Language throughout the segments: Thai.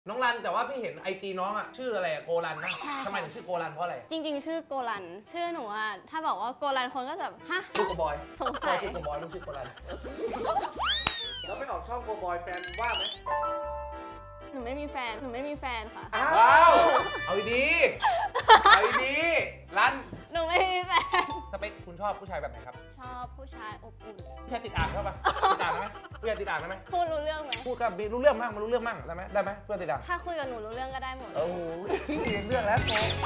น้องรันแต่ว่าพี่เห็นไอจีน้องอะชื่ออะไรโกรันนะทำไมถึงชื่อโกรันเพราะอะไรจริงๆชื่อโกรันชื่อหนูอะถ้าบอกว่าโกรันคนก็จะฮะลูกกบอยสงสัยชื่อโกบอยลูกชื่อโกรันแล้วไปออกช่องโกบอยแฟนว่าไหมหนูไม่มีแฟนค่ะว้าวเอาดีเอาดีรันหนูไม่มีแฟนสเปคคุณชอบผู้ชายแบบไหนครับชอบผู้ชายอบอุ่นแค่ติดอ่างใช่ปะติดอ่างไหมเพื่อนติดอ่างได้ไหมพูดรู้เรื่องไหมพูดก็รู้เรื่องมั่งมันรู้เรื่องมั่งได้ไหมเพื่อนติดอ่างถ้าคุยกับหนูรู้เรื่องก็ได้หมดโอ้โหเรื่องแล้ว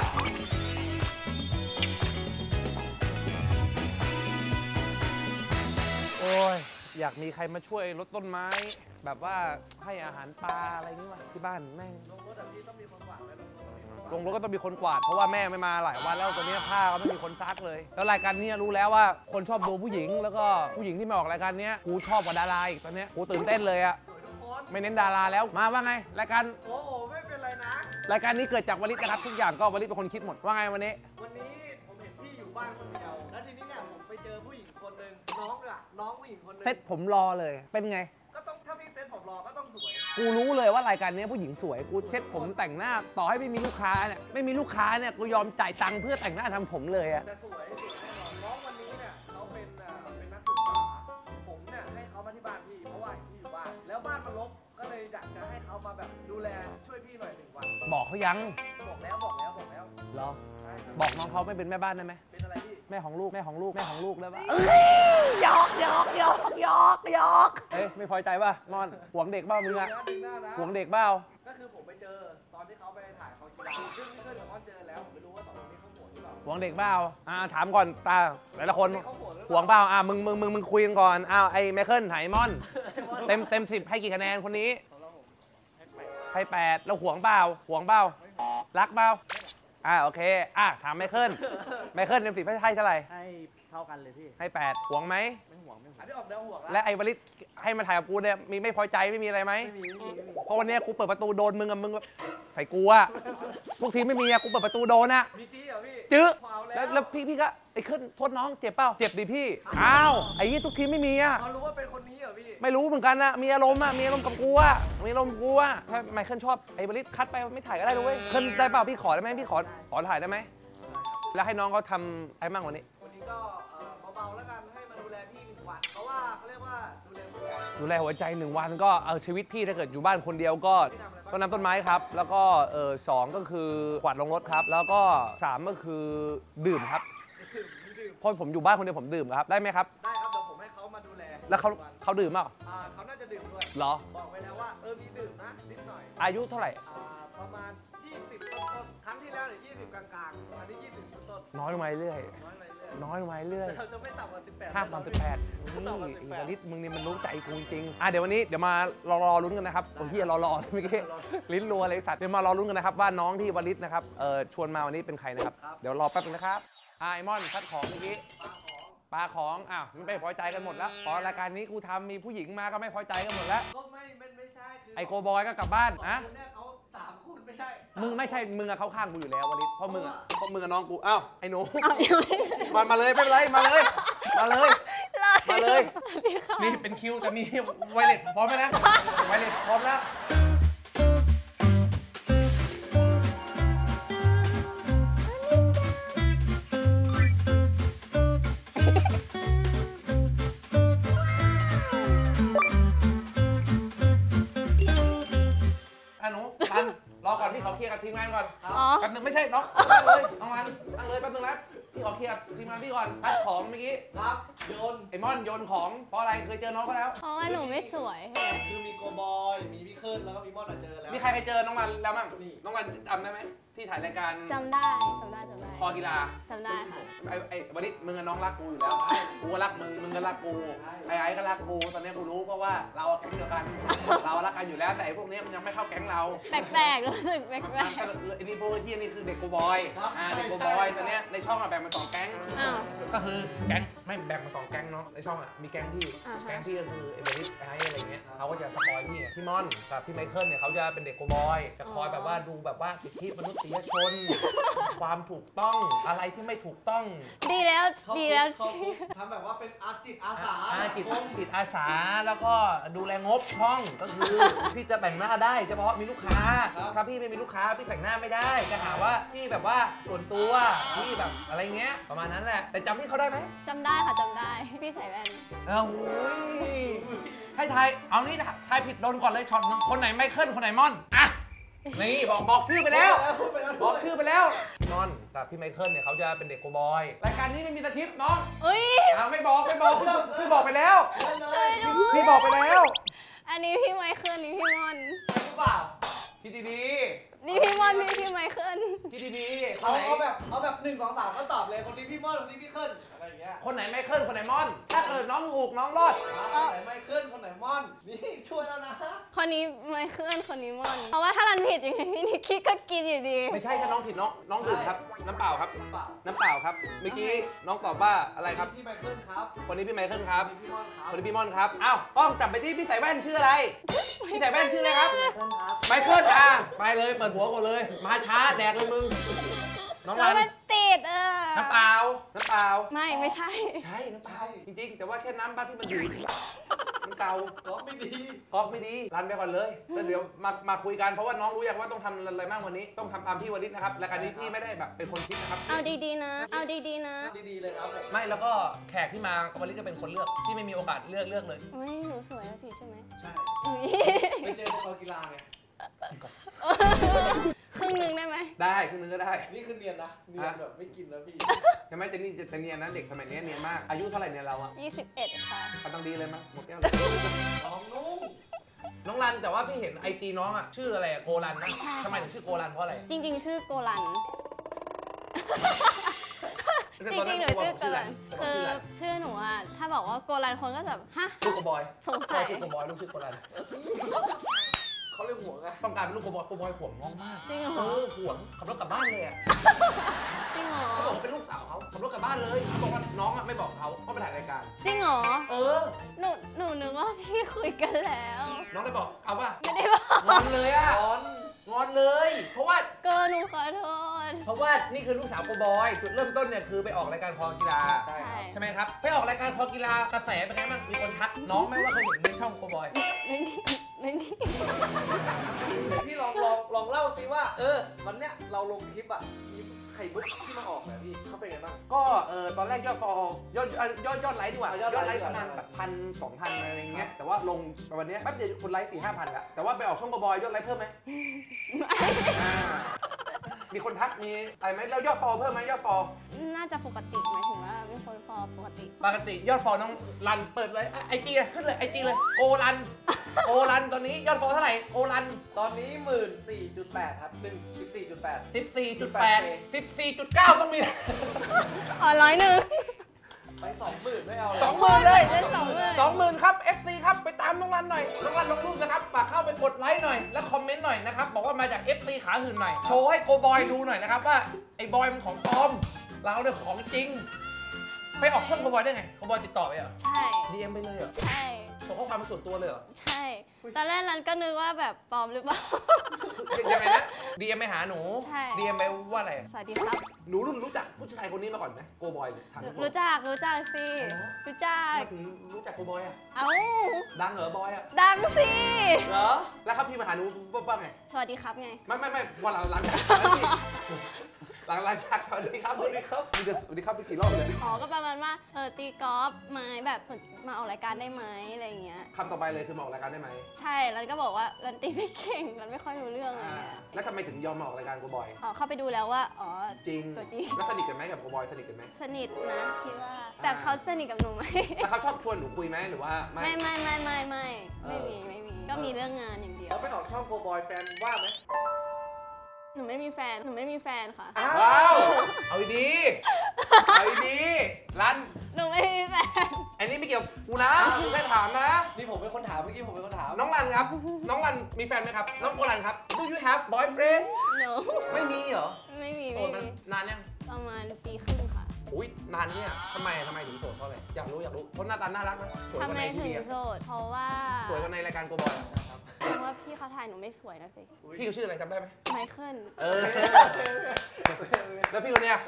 โอ้ยอยากมีใครมาช่วยลดต้นไม้แบบว่าให้อาหารปลาอะไรนี่วะที่บ้านแม่งลงรถแบบนี้ต้องมีคนกวาดไหมลงรถก็ต้องมีคนกวาดเพราะว่าแม่ไม่มาหลายวันแล้วตอนนี้ผ้าก็ไม่มีคนซักเลยแล้วรายการนี้รู้แล้วว่าคนชอบดูผู้หญิงแล้วก็ผู้หญิงที่มาออกรายการนี้กูชอบกว่าดาราอีกตอนนี้กูตื่นเต้นเลยอะสวยทุกคนไม่เน้นดาราแล้วมาว่าไงรายการโอ้โหไม่เป็นไรนะรายการนี้เกิดจากวลิศนะครับทุกอย่างก็วลิศเป็นคนคิดหมดว่าไงวันนี้ผมเห็นพี่อยู่บ้านคนเดียวแล้วทีนี้เนี่ยผมไปเจอผู้หญิงคนหนึ่งน้องผู้หญิงคนหนึ่งเซตผมรอเลยเป็นไงก็ต้องถ้าพี่เซตผมรอก็ต้องสวยกูรู้เลยว่ารายการนี้ผู้หญิงสวยกูเซ็ตผมแต่งหน้าต่อให้ไม่มีลูกค้าเนี่ยกูยอมจ่ายตังค์เพื่อแต่งหน้าทำผมเลยอะแต่สวยแน่นอนน้องวันนี้เนี่ยเขาเป็นนักศึกษาผมเนี่ยให้เขามาที่บ้านพี่เพราะว่าพี่อยู่บ้านแล้วบ้านมันรกก็เลยอยากจะให้เขามาแบบดูแลช่วยพี่หน่อย1 วันบอกเขายังบอกแล้วเหรอบอกน้องเขาไม่เป็นแม่บ้านได้ไหมเป็นอะไรพี่แม่ของลูกได้ปะหยอกเอ้ยไม่พอใจป่ะมอนหวงเด็กเบ้ามึงอะหวงเด็กเบ้าก็คือผมไปเจอตอนที่เขาไปถ่ายเขากีฬาซึ่งเพื่อนของเขาเจอแล้วผมไม่รู้ว่า2 คนนี้เขาโหดหรือเปล่าหวงเด็กเบ้าถามก่อนตาแต่ละคนหวงเบ้ามึงคุยกันก่อนไอ้ไมเคิลไหมอนเต็ม10ให้กี่คะแนนคนนี้ให้8แล้วหวงเบ้ารักเบ้าโอเคถามไมเคิลเต็ม10ให้เท่าไหร่ให้เท่ากันเลยพี่ให้8หวงไหมไม่ห่วงอันนี้ออกแนวห่วงและไอ้วลิศให้มาถ่ายกับกูเนี่ยมีไม่พอใจไม่มีอะไรไหมเพราะวันนี้กูเปิดประตูโดนมึงใส่กูอะพวกทีไม่มีกูเปิดประตูโดนอะมีจี้เหรอพี่จื้อแล้วพี่ก็ไอ้ขึ้นโทษน้องเจ็บเปล่าเจ็บดิพี่ไอ้ยี่ทุกทีไม่มีอะเขารู้ว่าเป็นคนนี้เหรอพี่ไม่รู้เหมือนกันนะมีอารมณ์กับกูอะถ้าไมเคิลชอบไอ้วลิศคัดไปไม่ถ่ายก็ได้ด้วยขึ้นได้เปล่าพี่ขอได้ไหมพี่ขอถ่ายได้ไหมแล้วให้น้องเขาทำอะไรบ้างวันนี้ก็เบาๆแล้วกันให้มาดูแลพี่1 วันเพราะว่าเขาเรียกว่าดูแลหัวใจ1 วันก็ชีวิตพี่ถ้าเกิดอยู่บ้านคนเดียวก็ต้นน้ำต้นไม้ครับแล้วก็2ก็คือกวาดลงรถครับแล้วก็3ก็คือดื่มครับเพราะผมอยู่บ้านคนเดียวผมดื่มครับได้ไหมครับได้ครับเดี๋ยวผมให้เขามาดูแลแล้วเขาดื่มเปล่าเขาน่าจะดื่มด้วยเหรอบอกไปแล้วว่ามีดื่มนะนิดหน่อยอายุเท่าไหร่ประมาณ20 ต้นครั้งที่แล้วเนี่ย20 กลางๆอันนี้20 ต้นน้อยลงมาเรื่อยเราจะไม่ต่ำกว่า18 ห้ามต่ำ18นี่วลิศมึงนี่มันรู้ใจกูจริงเดี๋ยววันนี้เดี๋ยวมารอลุ้นกันนะครับผมที่รอเมื่อกี้ลิ้นรัวเลยสัตว์เดี๋ยวมารอลุ้นกันนะครับว่าน้องที่วลิศนะครับชวนมาวันนี้เป็นใครนะครับเดี๋ยวรอแป๊บนึงนะครับไอมอนคัดของเมื่อกี้ปลาของไม่พอใจกันหมดแล้วพอรายการนี้กูทำมีผู้หญิงมาก็ไม่พอใจกันหมดแล้วก็ไม่ใช่คือไอโกบอยก็กลับบ้านเขา3 คนไม่ใช่มึงเข้าข้างกูอยู่แล้ววลิศเพราะมึงกับน้องกูไอ้หนูมาเลยไม่เป็นไรมาเลยนี่เป็นคิวแต่มีไวเลสพร้อมไหมนะไวเลสพร้อมแล้วรอก่อนพี่ขอเคลียร์กับทีมงานก่อนแป๊บนึงไม่ใช่น้องนั่งเลยแป๊บนึงนะพี่ขอเคลียร์ทีมงานพี่ก่อนพัดของเมื่อกี้ครับโยนไอ้มอนโยนของเพราะอะไรเคยเจอน้องเขาแล้วเพราะว่าหนูไม่สวยคือมีโกบอยมีพี่เคิร์นแล้วก็มีมอนเจอแล้วมีใครเคยเจอน้องมันแล้วมั้งน้องมันจำได้ไหมที่ถ่ายรายการจำได้คอกีฬาจำได้ค่ะไอ้วันนี้มึงกับน้องรักกูอยู่แล้วกูก็รักมึงก็รักกูไอ้ก็รักกูตอนนี้กูรู้เพราะว่าเราคนเดียวกันเรารักกันอยู่แล้วแต่ไอ้พวกนี้มันยังไม่เข้าแก๊งเราแปลกรู้สึกแปลกไอ้นี่พวกที่นี่คือเด็กโกบอยเด็กโกบอยตอนนี้ในช่องแบ่งเป็น2 แก๊งก็คือแก๊งไม่แบ่งเป็น2แก๊งเนาะในช่องอ่ะมีแก๊งพี่อ่าฮะแก๊งพี่ก็คือเอเบริสไออะไรเงี้ยเขาก็จะสปอยพี่ไงพี่ม่อนกับพี่ไมเคิลเนี่ยเขาจะเป็นเด็กโกบอยจะคอยแบบว่าดูแบบว่าสิทธิมนุษยชน ความถูกต้องอะไรที่ไม่ถูกต้องดีแล้วเขาดีแล้วเขาทำแบบว่าเป็นจิตอาสาจิตอาสาแล้วก็ดูแลงบช่องก็คือ พี่จะแต่งหน้าได้เฉพาะมีลูกค้าถ้าพี่ไม่มีลูกค้าพี่แต่งหน้าไม่ได้จะหาว่าพี่แบบว่าส่วนตัวพี่แบบอะไรเงี้ยประมาณนั้นแหละแต่จำพี่เขาได้ไหมจำได้ค่ะจำได้ พี่ใส่แว่นโอ้ยให้ทายเอานี่ทายผิดโดนก่อนเลยช็อตนึงคนไหนไมเคิลคนไหนม่อนอ่ะนี่บอกชื่อไปแล้วพูดไปแล้วบอกชื่อไปแล้วม่อนกับพี่ไมเคิลเนี่ยเขาจะเป็นเด็กโกบอยรายการนี้ไม่มีสคริปต์น้องอุ้ยไม่บอกพี่บอกไปแล้วช่วยด้วยพี่บอกไปแล้วอันนี้พี่ไมเคิลนี่พี่มอนหรือเปล่าคิดดีนี่พี่มอนนี่พี่ไมเคิลๆคิดดีๆเอาแบบ1 2 3ก็ตอบเลยคนนี้พี่ม่อนคนนี้พี่เคิลอะไรอย่างเงี้ยคนไหนไมเคิลคนไหนม่อน ถ้าเกิดน้องถูกน้องรอดคนไหนไม่ขึ้นคนไหนม่อนนี่ช่วยแล้วนะคนนี้ไมเคิลคนนี้มอน เพราะว่าถ้ารันผิดยังไงพี่นิกกี้ก็กินอยู่ดีไม่ใช่ถ้าน้องผิดน้องดื่มครับ น้ำเปล่าครับเปล่าน้ำเปล่าครับ เมื่อกี้น้องตอบว่าอะไรครับพี่ไมเคิลครับคนนี้พี่ไมเคิลครับพี่ม่อนครับคนนี้พี่ม่อนครับ อ้าวต้องจับไปที่พี่ใส่แว่นชื่ออะไร พี่ใส่แว่นชื่ออะไรครับ ไมเคิลไปเลยเปิดหัวก่อนเลย มาช้าแดกเลยมึง น้องแล้รัวน มันติดน้ำเปล่าไม่ใช่ใช่น้ำเปล่าจริงๆ แต่ว่าแค่น้ำบ้านพี่มันดื่มน้ำเก่าร้องไม่ดีก๊อกไม่ดีรันไปก่อนเลยแล้วเดี๋ยวมาคุยกันเพราะว่าน้องรู้อย่างว่าต้องทำอะไรบ้างวันนี้ต้องทำตามพี่วริศนะครับรายการนี้พี่ไม่ได้แบบเป็นคนคิดนะครับเอาดีๆนะ เอาดีๆนะดีๆเลยครับผมไม่แล้วก็แขกที่มาวริศจะเป็นคนเลือกที่ไม่มีโอกาสเลือกเลยเฮ้ยหนูสวยแล้วสิใช่ไหมใช่อุ๊ยไปเจอในคอกีฬาไงครึ่งหนึงได้ไหมได้คุณนึงก็ได้นี่คือเนียนนะเนียนแบบไม่กินแล้วพี่ใช่ไหมแต่นี่จะเนียนนะเด็กสมัยนี้เนียนมากอายุเท่าไหร่เนี่ยเราอะ 21 ค่ะกำลังดีเลยมั้ยหมดแก้วเลยน้องนุ่งน้องรันแต่ว่าพี่เห็นไอจีน้องอะชื่ออะไรอะโกรันนะใช่ทำไมถึงชื่อโกรันเพราะอะไรจริงๆ ชื่อโกลัน จตอนรินั้งนๆ หนูชื่อโกลันชื่คือออะไรชื่อหนูอะถ้าบอกว่าโกลันคนก็จะแบบฮะลูกโกบอยสงสัยพ่อชื่อโกบอยลูกชื่อโกรันเขาเรียกหัวไงต้องการเป็นลูกโกบอยห่วงน้องมากจริงเหรอห่วงขับรถกลับบ้านเลยอะจริงเหรอเขาบอกว่าเป็นลูกสาวเขาขับรถกลับบ้านเลยเขาบอกว่าน้องอะไม่บอกเขาว่าไปถ่ายรายการจริงเหรอเออหนูนึกว่าพี่คุยกันแล้วน้องได้บอกเอาป่ะไม่ได้บอกงอนเลยอะร้อนงอนเลย เพราะว่าโกหนูขอโทษนี่คือลูกสาวโกบอยจุดเริ่มต้นเนี่ยคือไปออกรายการคอกีฬาใช่ครับใช่ไหมครับไปออกรายการคอกีฬากระแสเป็นไงบ้างมีคนทักน้องไหมว่าเคยเห็นในช่องโกบอยไม่มีเดี๋ยวพี่ลองเล่าซิว่า วันเนี้ยเราลงคลิปอ่ะมีไข่มุกที่มาออกเนี่ยพี่เขาเป็นไงบ้างก็ตอนแรกยอดฟอลยอดไลค์ดีกว่าเอายอดไลค์ประมาณแบบ1,000-2,000อะไรอย่างเงี้ยแต่ว่าลงวันเนี้ยแป๊บเดียวคนไลค์4-5,000แล้วแต่ว่าไปออกช่องโกบอยยอดไลค์เพิ่มไหมอ่ามีคนทักมีอะไรไหมแล้วยอดฟอลเพิ่มไหมยอดฟอลน่าจะปกติหมายถึงว่าเป็นคนพอปกติปกติยอดฟอลน้องรันเปิดเลยไอจีขึ้นเลยไอจีเลยโกรันตอนนี้ยอดฟอลเท่าไหร่โกรันตอนนี้ 14.8 ครับ14.8 14.9 ต้องมีอ๋อ101 ไป 20,000ไม่เอา 20,000เลยเล่น20,000 20,000ครับ FC ครับไปตามน้องรันหน่อยน้องรันลงรูปนะครับฝากเข้าไปกดไลค์หน่อยแล้วคอมเมนต์หน่อยนะครับบอกว่ามาจาก FC ขาหื่นหน่อยโชว์ให้โกบอยดูหน่อยนะครับว่าไอ้บอยมันของปลอมเราเนี่ยของจริงไปออกช่องโกบอยได้ไงโกบอยติดต่อไปเหรอใช่ DM ไปเลยเหรอใช่ส่งข้อความมาส่วนตัวเลยเหรอใช่ ตอนแรกรันก็นึกว่าแบบปลอมหรือเปล่ายังไงนะ DM ไปหาหนูใช่ DM ไปว่าอะไรสวัสดีครับหนูรู้จักผู้ชายคนนี้มาก่อนไหมโกบอยถามทุกคนรู้จักสิ รู้จักทำไมถึงรู้จักโกบอยอะเอ้าดังเหรอบอยอะดังสิเหรอแล้วครับพี่มาหาหนูว่าไงสวัสดีครับไงไม่วันหลังจากหลังจากสวัสดีครับสวัสดีครับมีแต่สวัสดีครับไปกี่รอบเลยอ๋อ ก็ประมาณว่า ตีกอล์ฟไหมแบบมาออกรายการได้ไหมอะไรอย่างเงี้ยคำต่อไปเลยคือมาออกรายการได้ไหมใช่รันก็บอกว่ารันตีไม่เก่งรันไม่ค่อยรู้เรื่องอะไรอ่าเงี้ยแล้วทำไมถึงยอมมาออกรายการโกบอยอ๋อ เข้าไปดูแล้วว่า อ๋อจริงตัวจริงแล้วสนิทกันไหมกับโกบอยสนิทกันไหมสนิทนะคิดว่า แต่เขาสนิทกับหนูไหมแล้วเขาชอบชวนหนูคุยไหมหรือว่าไม่ไม่มีก็มีเรื่องงานอย่างเดียวเราไปออกช่องโกบอยแฟนว่าไหมหนูไม่มีแฟนค่ะอ้าวว้าวเอาดีเอาดีรันหนูไม่มีแฟนอันนี้ไม่เกี่ยวกูนะกูแค่ถามนะนี่ผมเป็นคนถามเมื่อกี้ผมเป็นคนถามน้องรันครับ น้องรันมีแฟนไหมครับ น้องโกรันครับ Do you have boyfriend หนูไม่มีเหรอไม่มีโสดมันนานยังประมาณปีครึ่งค่ะปอุ้ยนานเนี่ยทำไมถึงโสดเพราะอะไรอยากรู้เพราะหน้าตาน่ารักนะสวยกทำว่าไมในทีถึวีงอะโสดเพราะว่าสวยกว่าในรายการโกบอยอะเพราะว่าพี่เขาถ่ายหนูไม่สวยนะสิพี่เขาชื่ออะไรจำได้ไหมไมเคิลเออแล้วพี่คนเนี้ย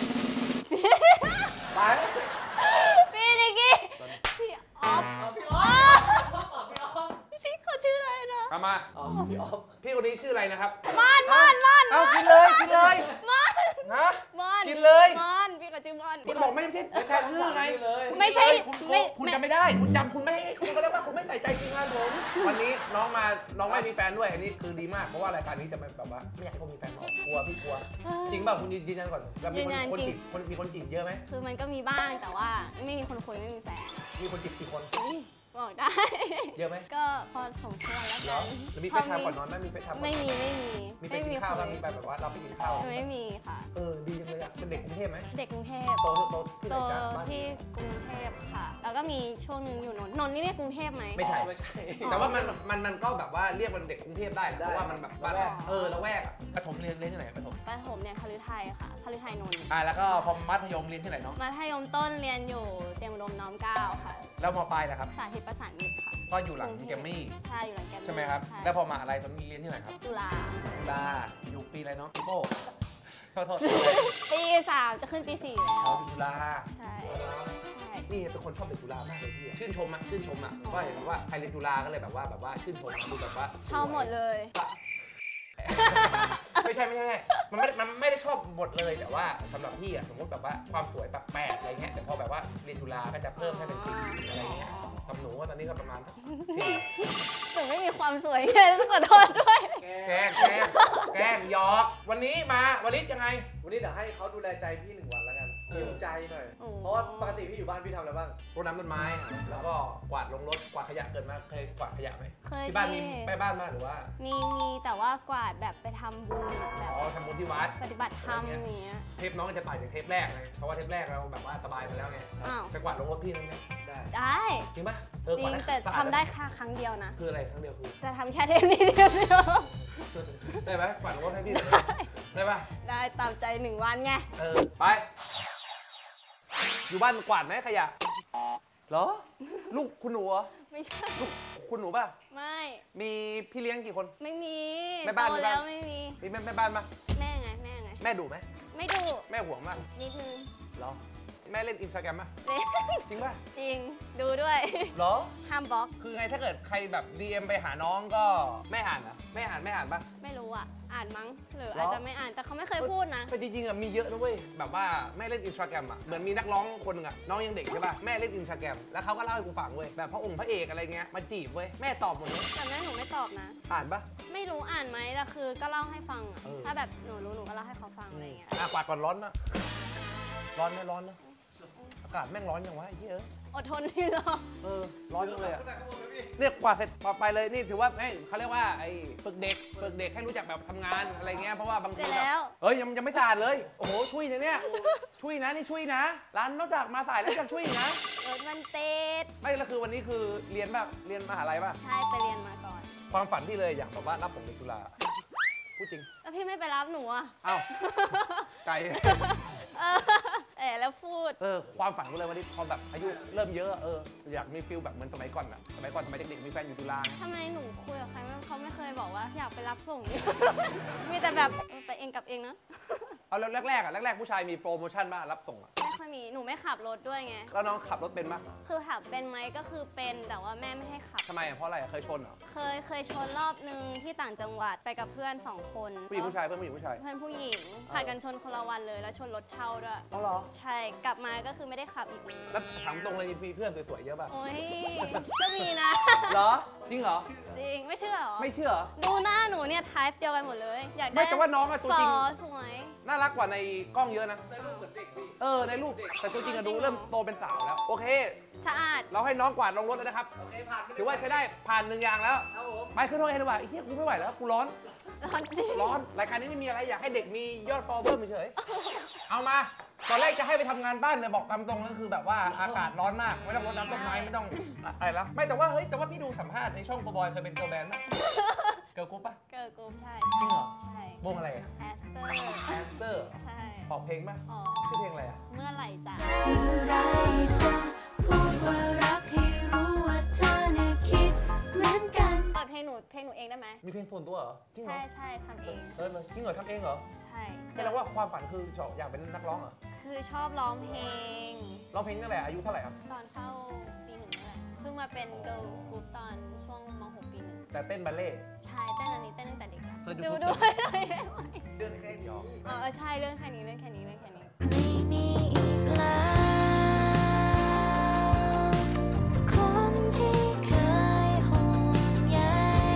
ไปพี่นิกกี้พี่ออฟพี่ออฟพี่เขาชื่ออะไรนะเอามาพี่ออฟพี่คนนี้ชื่ออะไรนะครับมอนเอากินเลยมอนฮะมอนกินเลยมอนพี่เขาชื่อมอนคุณบอกไม่ใช่ชื่อไงเลยไม่ใช่คุณจำไม่ได้คุณจำคุณไม่คุณก็เรียกว่าคุณไม่ใส่ใจทีมงานผมวันนี้น้องไม่มีแฟนด้วยอันนี้คือดีมากเพราะว่ารายการนี้จะแบบว่าไม่อยากให้ผมมีแฟนหรอกกลัวพี่กลัวจริงเปล่าคุณยืนยันก่อนแล้วมีคนจีบมีคนจีบเยอะไหมคือมันก็มีบ้างแต่ว่าไม่มีคนคุยไม่มีแฟนมีคนจีบกี่คนบอกได้เยอะไหมก็พอสมควรแล้วเหรกัอน แล้วมีเฟซไทม์ก่อนนอนไหมมีเฟซไทม์ไม่มีมีไปกินข้าวแล้วมีไปแบบว่าเราไปกินข้าวไม่มีค่ะดีจังเลยอ่ะเป็นเด็กกรุงเทพไหมเด็กกรุงเทพโตที่ไหโตนจ๊ะบ้านที่กรุงเทพค่ะ แล้วก็มีช่วงหนึงอยู่นนท์นี่เรียกกรุงเทพไหมไม่ใช่ไม่ใช่แต่ว่ามันก็แบบว่าเรียกมันเด็กกรุงเทพได้นะเพราะว่ามันแบบบ้านละแวกละแวกอ่ะประถมเรียนที่ไหนประถมประถมเนี่ยคฤทัยค่ะคฤทัยนนท์แล้วก็พอมัธยมเรียนที่ไหนเนาะมัธยมต้นเรียนอยู่เตรียมอุดมน้อมเกล้าค่ะแล้วมปลายนะครับสาธิตประสานมิตรค่ะก็อยู่หลังแกมมี่ใช่อยู่หลังแกมมี่ใช่ไหมครับใช่แล้วพอมาอะไรตอนนี้เรียนที่ไหนครับจุฬาจุฬาอยู่ปีอะไรเนาะปีโป้โทษปี3จะขึ้นปี4แล้วเอาจุฬาใช่ใช่นี่เป็นคนชอบเด็กจุฬามากเลยพี่อะชื่นชมอ่ะก็เห็นว่าใครเรียนจุฬาก็เลยแบบว่าชื่นชมดูแบบว่าชอบหมดเลยไม่ใช่มันไม่ได้ชอบหมดเลยแต่ว่าสำหรับพี่อ่ะสมมติแบบว่าความสวยแบบ8อะไรเงี้ยแต่พอแบบว่าเรียนจุฬาก็จะเพิ่มให้เป็น10อะไรเงี้ยกับหนูว่าตอนนี้ก็ประมาณ4 หนูไม่มีความสวยไงต้องขอโทษด้วยแกล้งหยอกวันนี้มาวลิศยังไงวันนี้เดี๋ยวให้เขาดูแลใจพี่1 วันแล้วกันเออหิวใจหน่อยโอ้เพราะว่าปกติพี่อยู่บ้านพี่ทำอะไรบ้างรดน้ำต้นไม้แล้วก็กวาดลงรถกวาดขยะเกินมาเคยกวาดขยะไหมเคยที่บ้านมีที่แม่บ้านมาหรือว่ามีแต่ว่ากวาดแบบไปทำบุญแบบอ๋อทำบุญที่วัดปฏิบัติธรรมอย่างเงี้ยเทปน้องจะต่างจากเทปแรกไงเพราะว่าเทปแรกเราแบบว่าสบายไปแล้วไงอ้าวไปกวาดลงรถพี่นึงไหมได้ได้จริงปะจริงแต่ทำได้แค่ครั้งเดียวนะคืออะไรครั้งเดียวคือจะทำแค่เทปนี้เดียวได้ไหมกวาดลงรถให้พี่ได้ปะได้ตามใจ1 วันไงไป อยู่บ้านกวาดไหมขยะเหรอลูกคุณหนูเหรอไม่ใช่ลูกคุณหนูป่ะไม่มีพี่เลี้ยงกี่คนไม่มีแม่บ้านโตแม่บ้านแล้วไม่มีมีแม่บ้านปะแม่ไงแม่ดุไหมไม่ดูแม่ห่วงมากนิดนึงเหรอแม่เล่นอินสตาแกรมปะเล่นจริงปะจริงดูด้วยเหรอห้ามบล็อกคือไงถ้าเกิดใครแบบ DM ไปหาน้องก็ไม่อ่านเหรอไม่อ่านปะไม่รู้อ่ะ อ่านมั้ง หรือเหรออาจจะไม่อ่านแต่เขาไม่เคยพูดนะแต่จริงๆอ่ะมีเยอะนะเว้ยแบบว่าแม่เล่นอินสตาแกรมอ่ะเหมือนมีนักร้องคนหนึงอ่ะน้องยังเด็กใช่ป่ะแม่เล่นอินสตาแกรมแล้วเขาก็เล่าให้กูฟังเว้ยแบบพระเอกอะไรเงี้ยมาจีบเว้ยแม่ตอบหมดเลยแต่แม่หนูไม่ตอบนะอ่านปะไม่รู้อ่านไหมแต่คือก็เล่าให้ฟังอะเออถ้าแบบหนูรู้หนูก็เล่าให้เขาฟังอะไรอย่างเงี้ยกวาดก่อนร้อนมากร้อนไหมร้อนนะอากาศแม่งร้อนอย่างวะไอ้เหี้ยอดทนที่รอร้อนจังเลยอ่ะคุณนายขโมยไหมพี่เนี่ยกวาดเสร็จต่อไปเลยนี่ถือว่าเขาเรียกว่าไอ้ฝึกเด็กให้รู้จักแบบทำงานอะไรเงี้ยเพราะว่าบางเสทีร็จแบบแล้วเอ้ยยังไม่สะอาดเลยโอ้โหช่วยนะเนี่ยช่วยนะนี่ช่วยนะร้านนอกจากมาสายแล้วยังช่วยอีกนะรถมันติดไม่แล้วคือวันนี้คือเรียนแบบเรียนมหาลัยป่ะใช่ไปเรียนมาก่อนความฝันที่เลยอยากแบบว่ารับผมเด็กจุฬาพูดจริงแล้วพี่ไม่ไปรับหนูอ่ะเอ้าไกลแล้วพูดความฝันกูเลยวันนี้พอแบบอายุเริ่มเยอะอยากมีฟิลแบบเหมือนสมัยก่อนอะสมัยเด็กๆมีแฟนอยู่จุฬาทำไมหนูคุยกับใครเขาไม่เคยบอกว่าอยากไปรับส่ง มีแต่แบบไปเองกับเองนะเอาแล้วแรกผู้ชายมีโปรโมชั่นบ้างรับส่งอะไม่ค่อยมี หนูไม่ขับรถด้วยไงแล้วน้องขับรถเป็นปะคือขับเป็นไหมก็คือเป็น แต่ว่าแม่ไม่ให้ขับทำไมอะเพราะอะไรอะเคยชนเหรอเคยชนรอบนึงที่ต่างจังหวัดไปกับเพื่อน2 คนผู้หญิงผู้ชายเพื่อนผู้หญิงผู้ชายเพื่อนผู้หญิงผ่านกันชนคนละวันเลย แล้วชนรถเช่าด้วยเอาเหรอใช่ กลับมาก็คือไม่ได้ขับอีกเลยแล้วถามตรงเลยมีเพื่อนสวยๆเยอะป่ะโอ้ยก็มีนะเหรอจริงเหรอจริง ไม่เชื่อเหรอไม่เชื่อเหรอดูหน้าหนูเนี่ยไทป์เดียวกันหมดเลย อยากได้ไม่แต่ว่าน้องอะตัวจริงฝอสวยน่ารักกว่าในกล้องเยอะนะได้รูปเหมือนเด็กพี่ในรูปแต่ตัวจริงอะดูเริ่มโตเป็นสาวแล้วโอเคสะอาดเราให้น้องกวาดลงรถแล้วนะครับโอเคผ่านไปถือว่าใช้ได้ผ่าน1 อย่างแล้วครับผมไปขึ้นรถเองดีกว่าไอ้เหี้ยกูไม่ไหวแล้วกูร้อนร้อนจริงร้อนรายการนี้ไม่มีอะไรอยากให้เด็กมียอดฟอลเพิ่มเฉยๆเอามาตอนแรกจะให้ไปทำงานบ้านเนี่ยบอกตามตรงก็คือแบบว่าอากาศร้อนมากไม่ต้องรดน้ำต้นไม้ไม่ต้องอะไรละไม่แต่ว่าพี่ดูสัมภาษณ์ในช่องโกบอยเคยเป็นเกิร์ลแบนด์ไหมเกิร์ลกรุ๊ปปะเกิร์ลกรุ๊ปใช่จริงเหรอใช่วงอะไรอะแอสเตอร์แอสเตอร์ใช่ออกเพลงป่ะอ๋อชื่อเพลงอะไรอ่ะเมื่อไหร่จะใจจะพูดว่ารักให้รู้ว่าเธอเนี่ยคิดเหมือนกันเปิดเพลงหนูเองได้ไหมมีเพลงส่วนตัวเหรอจริงเหรอใช่ทำเองจริงเหรอทำเองเหรอใช่แสดงว่าความฝันคืออยากเป็นนักร้องเหรอคือชอบร้องเพลงร้องเพลงตั้งแต่อายุเท่าไหร่ครับตอนเข้าปี 1นั่นแหละเพิ่งมาเป็นเกิร์ลกรุ๊ปตอนช่วงม .6 ปี 1 แต่เต้นบัลเล่ต์ใช่เต้นอันนี้เต้นตั้งแต่เด็กแล้วเคยดูดูทุกด้วยได้ไหมเรื่องแค่นี้ใช่เรื่องแค่นี้ไม่มีอีกแล้วคนที่เคยห่วงใย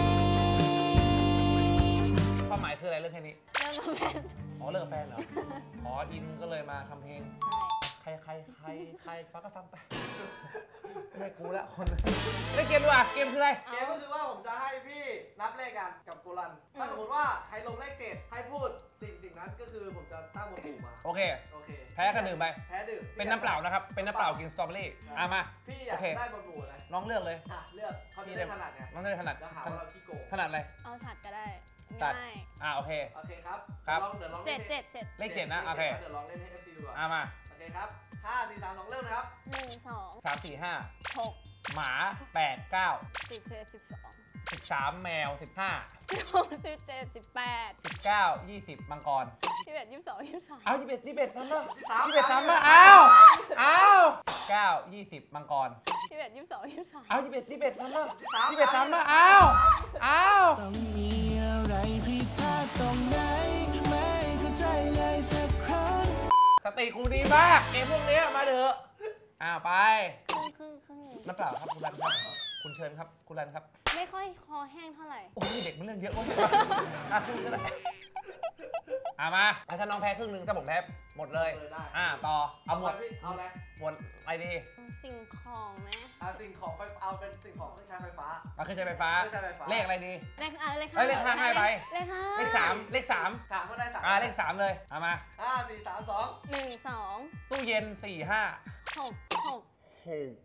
ความหมายคืออะไรเรื่องแค่นี้เรื่องมาเป็นอ๋อเลิกกับแฟนเหรอ อ๋ออินก็เลยมาทำเพลงใช่ใครฟังก็ฟังไป ไม่กูละคนเล่นเกมดีกว่าเกมคืออะไรเกมก็คือว่าผมจะให้พี่นับเลขกันกับโกลัน ถ้าสมมติว่าใครลงเลข7ให้พูดสิ่งนั้นก็คือผมจะตั้งหมวดหมู่มาโอเคโอเคแพ้กันหนึ่งไปแพ้ดื่มเป็นน้ำเปล่านะครับ เป็นน้ำเปล่ากินสตรอเบอรี่อ่ะมาพี่อยากโอเคได้หมวดหมู่อะไรน้องเลือกเลยอ่ะเลือกเขาจะได้ถนัดไงน้องได้ถนัดแล้วหาว่าเราขี้โกงถนัดอะไรเอาสัตว์ก็ได้สัตว์ง่ายโอเคโอเคครับครับเดี๋ยวลองเจ็ดล่นเลขเจ็ดนะ โอเคเดี๋ยวลองเล่นให้ FC ดูก่อนมาโอเคครับ5 4 3 2เริ่มนะครับ 1 2 3 4 5 6 หมา 8 9 10 11 12 13 แมว 15 16 17 18 19 20 มังกร 21 22 23 เอา21ทำป่ะ 3 21ทำป่ะเอา9 20 มังกร 21 22 23 เอา21ทำป่ะ 13 21ทำป่ะเอาต้องมีอะไรผิดพลาดตรงไหนไม่เข้าใจเลยสักครั้งสติกูดีมากเกมพวกนี้มาเถอะไปครึ่งหนึ่งน้ำเปล่าครับคุณรันครับ คุณเชิญครับ คุณรันครับไม่ค่อยคอแห้งเท่าไหร่โอ้ยเด็กมันเรื่องเยอะมากครึ่งก็ได้มาถ้าน้องแพ้ครึ่งหนึงถ้าผมแพ้หมดเลยได้ต่อ เอาหมวดพี่เอาอะไรหมวดอะไรดีสิ่งของไหมสิ่งของไฟเอาเป็นสิ่งของเครื่องใช้ไฟฟ้าเอาขึ้นใจไฟฟ้าเครื่องใช้ไฟฟ้าเลขอะไรดีเลขเลขเอ้ยเลขห้าให้ไปเลขห้าเลขสาม 3ก็ได้3 เลข 3 เลยมา 5 4 3 2 1 2 ตู้เย็น 4 5 6 6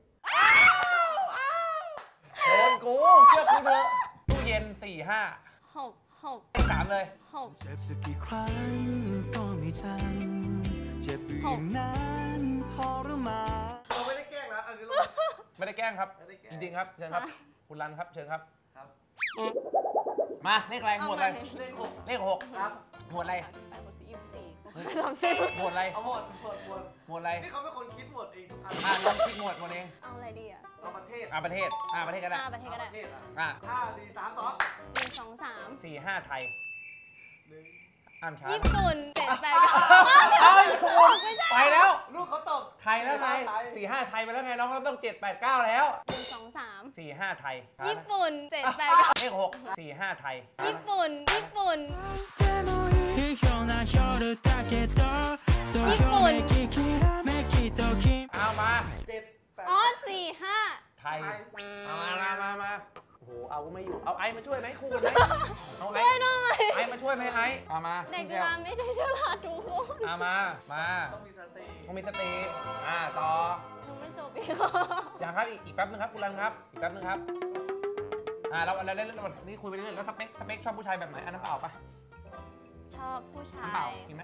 โดนกูเชื่อกูเถอะตู้เย็น 4 5 6 6 เลข 3 เลย 6 เจ็บสักกี่ครั้งก็ไม่จำเจ็บอยู่อย่างนั้นทรมานเราไม่ได้แกล้งนะอันนี้เราไม่ได้แกล้งครับไม่ได้แกล้จงริงๆครับเชิญครับ คุณรันครับเชิญครับครับมาเลขอะไรหมวดอะไรเลข6 เลขครับ 6หมวดอะไร 30 หมวดอะไรเอาหมดหมวดอะไรนี่เขาเป็นคนคิดหมดเองทุกอันลองคิดหมวดเองเอาอะไรดีอ่ะเอาประเทศประเทศประเทศก็ได้ประเทศก็ได้ประเทศอ่ะอ่ะ5 4 3 2 1 2 3 4 5 ไทย 1 อ่านช้าญี่ปุ่น7 8 เอาถูกไปแล้วลูกเขาตบไทยแล้วไง4 5 ไทยไปแล้วไงน้องก็ต้อง7 8 9 แล้ว 1 2 3 4 5 ไทยญี่ปุ่น7 8 เลข6 4 5 ไทยญี่ปุ่น批評な夜だけどどよめききらめきときเอามา 7 8 อ๋อ4 5 ไทยมาโอ้โหเอาไม่อยู่เอาไอมาช่วยไหมคู่กันไหมเอาไอช่วยหน่อยไอมาช่วยไหมไอเอามาเด็กจุฬาไม่ได้ฉลาดทุกคนเอามาต้องมีสติต้องมีสติต่อหนูไม่จบอีกเหรออย่างครับอีกแป๊บนึงครับคุณรันครับอีกแป๊บนึงครับเราเล่นนี่คุยไปเรื่อยแล้วสเปคชอบผู้ชายแบบไหนอันน้ำเปล่าปะชอบผู้ชาน้ำเปล่าย กินไหม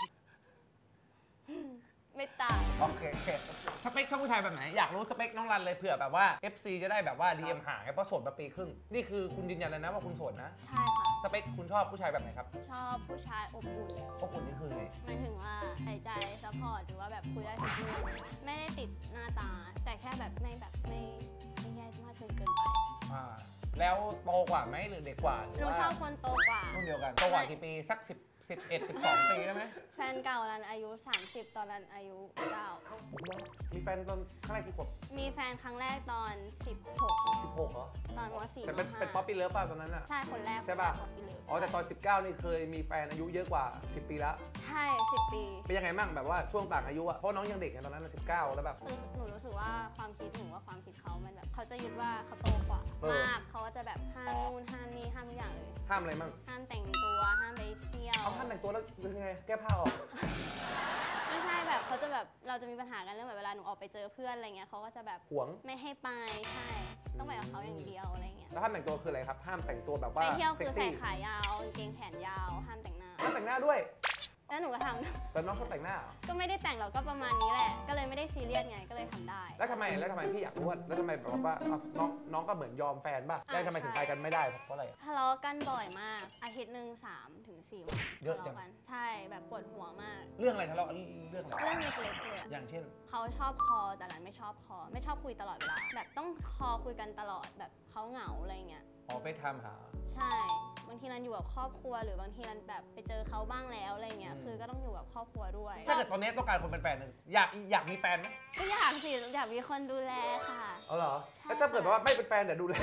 ไม่ต่างโอเคสเปคชอบผู้ชายแบบไหนอยากรู้สเปคน้องรันเลยเผื่อแบบว่า FC จะได้แบบว่า DM หาไงเพราะโสดมาปีครึ่งนี่คือคุณยืนยันเลยนะว่าคุณโสดนะใช่ค่ะสเปคคุณชอบผู้ชายแบบไหนครับชอบผู้ชายอบอุ่นอบอุ่นนี่คือไงหมายถึงว่าใส่ใจซัพพอร์ตหรือว่าแบบคุยได้ทุกเรื่องไม่ได้ติดหน้าตา แต่แค่แบบไม่แย่มากจนเกินไปแล้วโตกว่าไหมหรือเด็กกว่าหหรืนูว่าชอบคนโตกว่ารุ่นเดียวกันโตกว่ากี่ปีสัก11 12 ปีได้ไหมแฟนเก่ารันอายุ 30 ตอนรันอายุ 9 มีแฟนตอนข้างแรกกี่ขวบมีแฟนครั้งแรกตอน 16เหรอ 16 ตอนม .4 แต่เป็นป๊อปปี้เลิฟป่ะตอนนั้นอ่ะใช่คนแรกใช่ป่ะคนแรก Poppy Love อ๋อแต่ตอน 19 นี่เคยมีแฟนอายุเยอะกว่า 10 ปีแล้วใช่ 10 ปีเป็นยังไงบ้างแบบว่าช่วงต่างอายุอะเพราะน้องยังเด็กไงตอนนั้น19 แล้วแบบหนูรู้สึกว่าความคิดหนูว่าความคิดเขามันแบบเขาจะยึดว่าเขาโตกว่า มาก เขาก็จะแบบห้ามนู่นห้ามนี่ห้ามทุกอย่างเลยห้ามอะไรมั่งห้ามแต่งตัวห้ามไปเที่ยวเอาห้ามแต่งตัวแล้วยังไงแก้ผ้าออกไม่ใช่แบบเขาจะแบบเราจะมีปัญหากันเรื่องแบบเวลาหนูออกไปเจอเพื่อนอะไรเงี้ยเขาก็จะแบบหวงไม่ให้ไปใช่ต้องไปกับเขาอย่างเดียวอะไรเงี้ยแล้วห้ามแต่งตัวคืออะไรครับห้ามแต่งตัวแบบว่าไปเที่ยวคือใส่เซ็กซี่ขายาวกางเกงแขนยาวห้ามแต่งหน้าห้ามแต่งหน้าด้วยแต่แล้วหนูก็ทำแต่น้องชอบแต่งหน้าเหรอก็ไม่ได้แต่งหรอกก็ประมาณนี้แหละ ก็เลยไม่ได้ซีเรียสไง ก็เลยทำได้แล้วทำไมพี่อยากรู้ว่าแล้วทำไมแบบว่าน้องก็เหมือนยอมแฟนป่ะได้ทำไมถึงไปกันไม่ได้เพราะอะไรอะทะเลาะกันบ่อยมาก อาทิตย์หนึ่ง3 ถึง 4 วันเยอะจังทเลากันใช่ แบบปวดหัวมากเรื่องอะไรทะเลาะเรื่องอะไรเรื่องเล็กๆเลยอะอย่างเช่นเขาชอบคอแต่รันไม่ชอบคอ ไม่ชอบคุยตลอดเวลา แบบต้องคอคุยกันตลอด แบบเขาเหงาอะไรเงี้ยอ๋อเฟซไทม์หาใช่ บางทีรันอยู่กับครอบครัว หรือบางทีรันแบบไปเจอเขาบ้างแล้วอะไรเงี้ย คือก็ต้องอยู่กับครอบครัวด้วยถ้าเกิดตอนนี้ต้องการคนเป็นแฟนหนึ่งอยากมีแฟนไหมก็อยากสิอยากมีคนดูแลค่ะเอาเหรอแล้วถ้าเกิดว่าไม่เป็นแฟนแต่ดูแล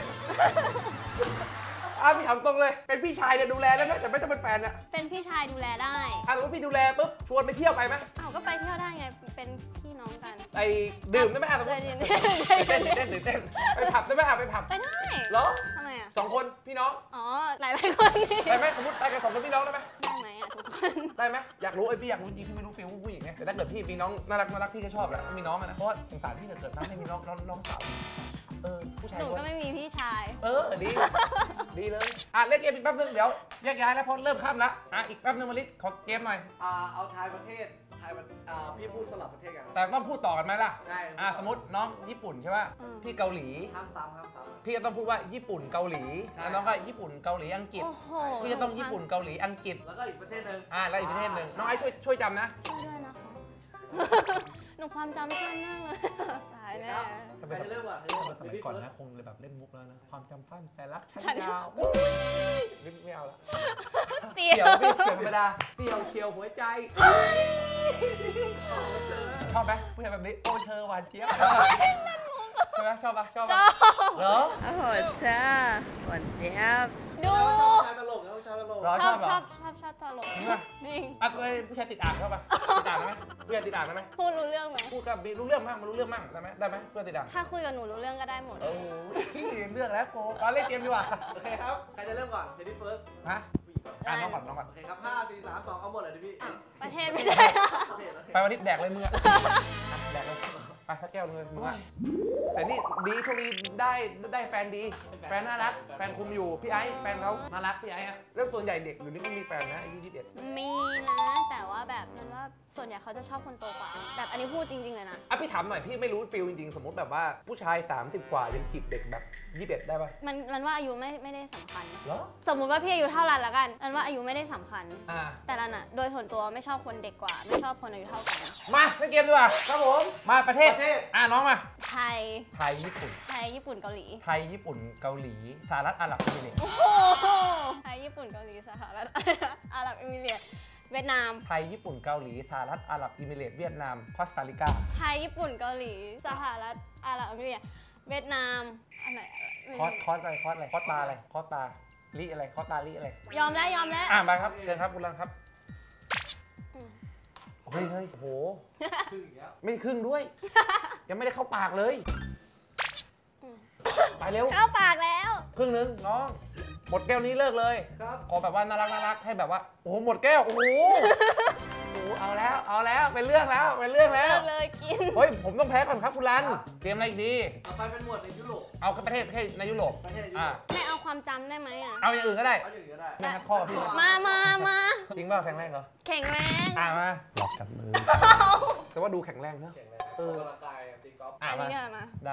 พี่ถามตรงเลย เป็นพี่ชายเนี่ยดูแลได้ไหมแต่ไม่ต้องเป็นแฟนเนี่ยเป็นพี่ชายดูแลได้สมมติพี่ดูแลปุ๊บชวนไปเที่ยวไปไหมอ้าวก็ไปเที่ยวได้ไง เป็นพี่น้องกันไปดื่มได้ไหมสมมใจติเย็นตื่นเต้นไปผับได้ไหมไปผับไปได้เหรอทำไมอ่ะ 2 คนพี่น้องอ๋อ หลายๆคนนี่ได้ไหมสมมติไปกัน2 คนพี่น้องได้ไหมได้ไหมอ่ะทุกคนได้ไหมอยากรู้พี่อยากรู้จริงพี่ไม่รู้ฟีลผู้หญิงไงแต่ถ้าเกิดพี่มีน้องน่ารักพี่ก็ชอบแหละมีน้องอะนะเพราะว่าสงสารพี่เกิดน้ำไม่มีน้องสาวผู้ชายหนูคนก็ไม่มีพี่ชายดีเลยเล่นเกมอีกแป๊บนึงเดี๋ยวแยกย้ายแล้วเพราะเริ่มค่ำแล้วอีกแป๊บนึงมาลิศขอเกมหน่อยเอาทายประเทศพี่พูดสลับประเทศกันแต่ต้องพูดต่อกันไหมล่ะใช่สมมติน้องญี่ปุ่นใช่ป่ะอืมพี่เกาหลีห้ามซ้ำพี่ก็ต้องพูดว่าญี่ปุ่นเกาหลีใช่แล้วน้องก็ญี่ปุ่นเกาหลีอังกฤษโอ้โหพี่จะต้องญี่ปุ่นเกาหลีอังกฤษแล้วก็อีกประเทศหนึ่งแล้วอีกประเทศหนึ่งน้องไอ้ช่วยจำนะช่วยด้วยนะคะ หนูความจำสั้นมากเลย ตายแน่ใครจะเริ่มก่อนใครจะเริ่มก่อนสมัยก่อนนะคงเลยแบบเล่นมุกแล้วนะความจำสั้นแต่รักฉันฉันยาวไม่เอาละเสีเสียยวพี่เสียวธรรมดาเสียวเชียวหัวใจชอบไหมผู้ชายแบบนี้โอ้เธอหวานเจี๊ยบใช่ไหมชอบปะจอเหรอโอ้โหจ้าหวานเจี๊ยบดูชายตลกแล้วชายตลกเหรอชอบเหรชอบตลกจริงป่ะจริงผู้ชายติดอ่างชอบปะติดอ่างได้ไหมผู้ชายติดอ่างได้ไหมพูดรู้เรื่องไหมพูดกับรู้เรื่องมั่งมันรู้เรื่องมั่งได้ไหมผู้ชายติดอ่างถ้าคุยกับหนูรู้เรื่องก็ได้หมดโอ้โหเรื่องแล้วโกเล่นเกมดีกว่าโอเคครับ ใครจะเริ่มก่อน Lady First ฮะผู้หญิงก่อนน้องก่อนโอเคครับ 5 4 3 2 เอาหมดเลยดิพี่ประเทศไม่ใช่อะโอเคโอเคไปวันนี้แดกเลยมึงอะแดกเลยไปสักแก้วนึงเลยมึงอะแต่นี่ดีช่วงนี้ได้แฟนดี แฟนน่ารัก แฟนคุมอยู่ พี่ไอ้แฟนเขาน่ารักพี่ไอ้อะเรื่องตัวใหญ่เด็กอยู่นี่ไม่มีแฟนนะอายุ21 มีนะ แต่ว่าแบบนั้นว่าส่วนใหญ่เขาจะชอบคนโตกว่า แบบอันนี้พูดจริงๆเลยนะพี่ถามหน่อยพี่ไม่รู้ฟิลจริงๆ สมมติแบบว่าผู้ชาย 30 กว่ายังจีบเด็กแบบ21ได้ป่ะมันรันว่าอายุไม่ได้สำคัญเหรอสมมุติว่าพี่อายุเท่ารันละกันรันว่าอายุไม่ได้สำคัญ แต่รันอะโดยส่วนตัวไม่ชอบคนเด็กกว่า ไม่ชอบคนอายุเท่ากันมาเล่นเกมดีกว่าครับผมมาประเทศน้องมาไทยไทยญี่ปุ่นไทยญี่ปุ่นเกาหลีไทยญี่ปุ่นเกาหลีสหรัฐอาหรับเอมิเรตส์โอ้โหไทยญี่ปุ่นเกาหลีสหรัฐ อาหรับเอมิเรตส์เวียดนามไทยญี่ปุ่นเกาหลีสหรัฐอาหรับเอมิเรตส์เวียดนามคอสตาริกาไทยญี่ปุ่นเกาหลีสหรัฐอาหรับเอมิเรตส์เวียดนามอันไหนคอสตาลีอะไรคอสตาลีอะไรยอมแล้วไปครับเชิญครับคุณรังครับอืมเฮ้ยโอ้โหคืออย่างเงี้ยไม่ครึ่งด้วย ยังไม่ได้เข้าปากเลยอืมไปเร็วเข้าปากแล้วครึ่งนึงน้องหมดแก้วนี้เลิกเลยครับขอแบบว่าน่ารักให้แบบว่าโอ้โหหมดแก้วโอ้โหเอาแล้วเป็นเรื่องแล้วเลิกเลยกินเฮ้ยผมต้องแพ้ก่อนครับคุณรันเตรียมอะไรอีกดีต่อไปเป็นหมวดในยุโรปเอาประเทศในยุโรปประเทศในยุโรปไม่เอาความจำได้ไหมอ่ะเอาอย่างอื่นก็ได้เอาอย่างนี้ก็ได้ไม่งัดข้อพี่นะมาจริงเปล่าแข็งแรงเหรอแข็งแรงมาหลอกจับมือแต่ว่าดูแข็งแรงเนอะเก่งเลยออกกำลังกายตีกอล์ฟอันนี้เนี่ยมาได้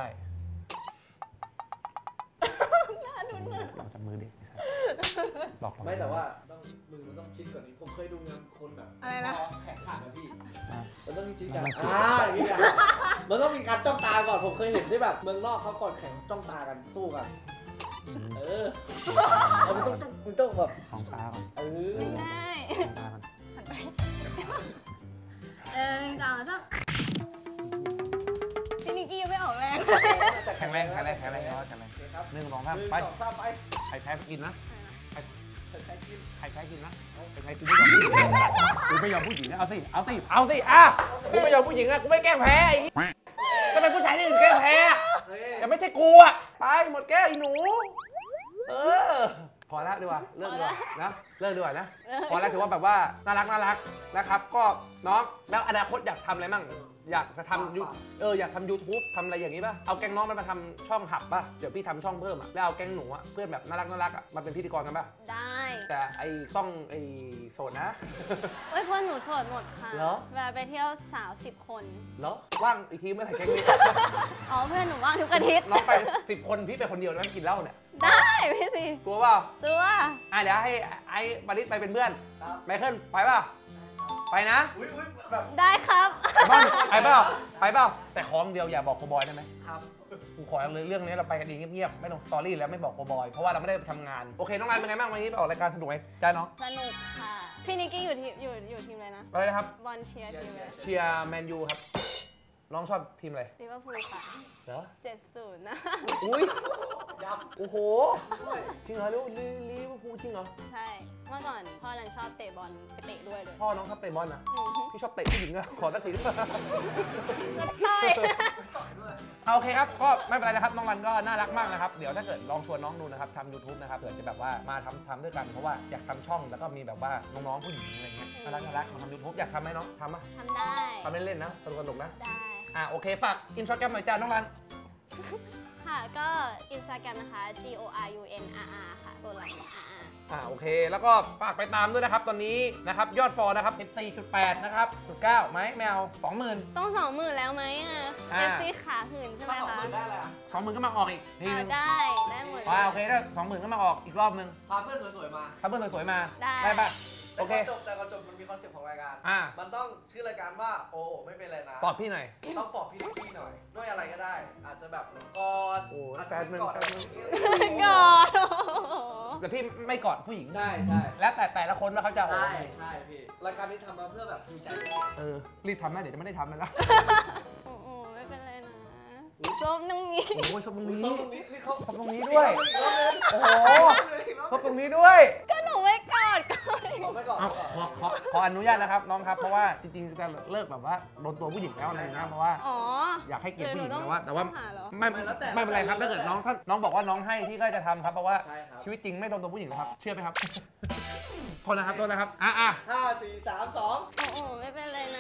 น่าดุนนะหลอกจับมือดิหลอกไม่แต่ว่าต้องมือมันต้องชิดกว่านี้ ผมเคยดูงานคนแบบอะไรนะแข่งขันนะพี่ มันต้องมีชิดกันอย่างนี้กันมันต้องมีการจ้องตาก่อน ผมเคยเห็นที่แบบเมืองนอกเขาก่อนแข่งจ้องตากันสู้กัน มันต้องแบบของตาก่อนได้ของตาก่อนหันไปต่อจ้ะพี่นิกกี้ยังไม่ออกแรงแข็งแรงเนาะแข็งแรงโอเคครับ 1 2 หนึ่ง 3ไปสองสามไปใครแพ้กินนะใครกินใครแพ้กินนะใครกูไม่ยอมผู้หญิงนะเอาสิกูไม่ยอมผู้หญิงนะกูไม่แกล้งแพ้ไอ้จะเป็นผู้ชายที่อื่นแกล้งแพ้เฮ้ยแต่ไม่ใช่กูอะไปหมดแก้วไอ้หนูพอแล้วดีกว่าเลิกดีกว่านะเลิกดีกว่านะพอแล้วถือว่าแบบว่าน่ารักนะครับก็น้องแล้วอนาคตอยากทำอะไรมั่งอยากจะทำอยากทำ YouTube ทำอะไรอย่างนี้ป่ะเอาแก๊งน้องมันมาทำช่องหับป่ะเดี๋ยวพี่ทำช่องเพิ่มอ่ะแล้วเอาแก๊งหนูอ่ะเพื่อนแบบน่ารักอ่ะมาเป็นพิธีกรกันป่ะได้แต่ไอ้ต้องไอ้โสดนะเอ้ยเพื่อนหนูโสดหมดค่ะเหรอเวลาไปเที่ยวสาว10 คนเหรอว่างอีกทีเมื่อไหร่แก๊งนี้อ๋อเพื่อนหนูว่างทุกอาทิตย์น้องไป10 คนพี่ไปคนเดียวแล้วกินเหล้าเนี่ยได้พี่สิกลัวเปล่าจัวเดี๋ยวให้ไอ้บาริสไปเป็นเพื่อนครับไมเคิลไปเปล่าไปนะอุ้ยแบบได้ครับไปเปล่าไปเปล่าแต่ของเดียวอย่าบอกโคบอยได้ไหมครับกูขอเลยเรื่องนี้เราไปกันเองเงียบๆไม่ต้องสตอรี่แล้วไม่บอกโคบอยเพราะว่าเราไม่ได้ไปทำงานโอเคน้องรันเป็นไงบ้างวันนี้ไปออกรายการสนุกไหมจ้าน้องสนุกค่ะ พี่นิกกี้อยู่ทีมอยู่ทีมอะไรนะอะไรนะครับบอลเชียร์ทีมอะไรเชียร์แมนยูครับน้องชอบทีมอะไรลิเวอร์พูลค่ะเหรอ 70 นะอุ้ยย้โอ้โหจริงเหรอลิเวอร์พูลจริงเหรอใช่ เมื่อก่อนพ่อรันชอบเตะบอลไปเตะด้วยเลยพ่อน้องชอบเตะบอลนะอือฮึพี่ชอบเตะผู้หญิงอะขอสักทีก็ต่อยำต่อยด้วยโอเคครับก็ไม่เป็นไรนะครับน้องรันก็น่ารักมากนะครับเดี๋ยวถ้าเกิดลองชวนน้องดูนะครับทำ YouTube นะครับเผื่อจะแบบว่ามาทำด้วยกันเพราะว่าอยากทำช่องแล้วก็มีแบบว่าน้องๆผู้หญิงอะไรเงี้ยน่ารักมาทำ YouTube อยากทำไหมน้องทำปะทำได้ทำเล่นๆนะสนุกๆนะได้โอเคฝากอินสตาแกรมหน่อยจ้าน้องรันค่ะ ก็อินสตาแกรมนะคะ GORUNRR ค่ะ ตัวหลัง RR โอเคแล้วก็ฝากไปตามด้วยนะครับตอนนี้นะครับยอดฟอลนะครับ 14.8 นะครับ.9ไหมแมว 20,000 ต้อง20,000แล้วไหมอ่ะ FC ขาหื่นใช่ไหมถ้าคะ 20,000ได้เลยอะ 20,000ก็มาออกอีกทีนึงได้หมดเลยโอเคถ้า20,000ก็มาออกอีกรอบนึงพาเพื่อนสวยๆมาถ้าเพื่อนสวยๆมาได้ปะโอเคแต่ก่อนจบมันมีคอนเซ็ปต์ของรายการมัมันต้องชื่อรายการว่าโอ้ไม่เป็นไรนะปลอบพี่หน่อยต้องปลอบพี่นิกกี้หน่อยด้วยอะไรก็ได้ อาจจะแบบกอดโอ้อาจแฟจะนมึงกอดแฟนมึงกอดแต่พี่ไม่กอดผู้หญิงใช่ใช่แล้วแต่ละคนว่าเขาจะใช่ใช่พี่รายการนี้ทำมาเพื่อแบบมีใจให้รีบทำนะเดี๋ยวจะไม่ได้ทำแล้วนะโอ้โหไม่เป็นไรนะจบตรงนี้โอ้ยชอบตรงนี้โซนตรงนี้นี่เขาชอบตรงนี้ด้วยอีกรอบนึงโอ้โหอีกรอบชอบนึงตรงนี้ด้วยก็หนูไม่กอดก่อนขอไม่ก่อนเอาขออนุญาตนะครับน้องครับเพราะว่าจริงๆจะเลิกแบบว่าโดนตัวผู้หญิงแล้วอะไรอย่างเงี้ยเพราะว่าอ๋ออยากให้เกียรติผู้หญิงเดี๋ยวหนูแต่ว่าต้องหาเหรอไม่เป็นไรครับถ้าเกิดน้องบอกว่าน้องให้พี่ก็จะทำครับเพราะว่าใช่ครับชีวิตจริงไม่โดนตัวผู้หญิงหรอกครับเชื่อไหมครับ โทษนะครับ 5 4 3 2 โอ้โหไม่เป็นไรนะ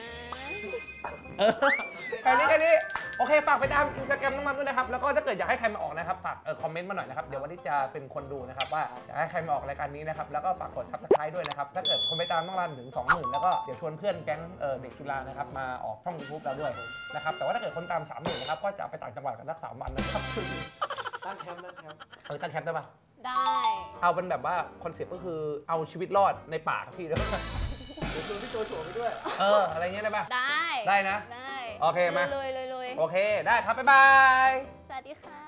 แค่นี้โอเคฝากไปตามอินสตาแกรมน้องมันด้วยนะครับแล้วก็ถ้าเกิดอยากให้ใครมาออกนะครับฝากคอมเมนต์มาหน่อยนะครับเดี๋ยววันนี้จะเป็นคนดูนะครับว่าอยากให้ใครมาออกรายการนี้นะครับแล้วก็ฝากกดซับสไครต์ด้วยนะครับถ้าเกิดคนไปตามน้องรันถึง 20,000แล้วก็เดี๋ยวชวนเพื่อนแก๊งเด็กจุฬานะครับมาออกช่อง YouTube เราด้วยนะครับแต่ว่าถ้าเกิดคนตาม 30,000นะครับก็จะไปต่างจังหวัดกันสัก3 วันนะครับตั้งแคมป์ตั้งแคมป์ได้ปะได้เอาเป็นแบบว่าคอนเซ็ปต์ก็คือเอาชีวิตรอดในป่าครับพี่เด้อเดี๋ยวชวนพี่โจโฉไปด้วยอะไรเงี้ยได้ปะได้ได้นะได้โอเคมาเลยโอเคได้ครับบ๊ายบายสวัสดีค่ะ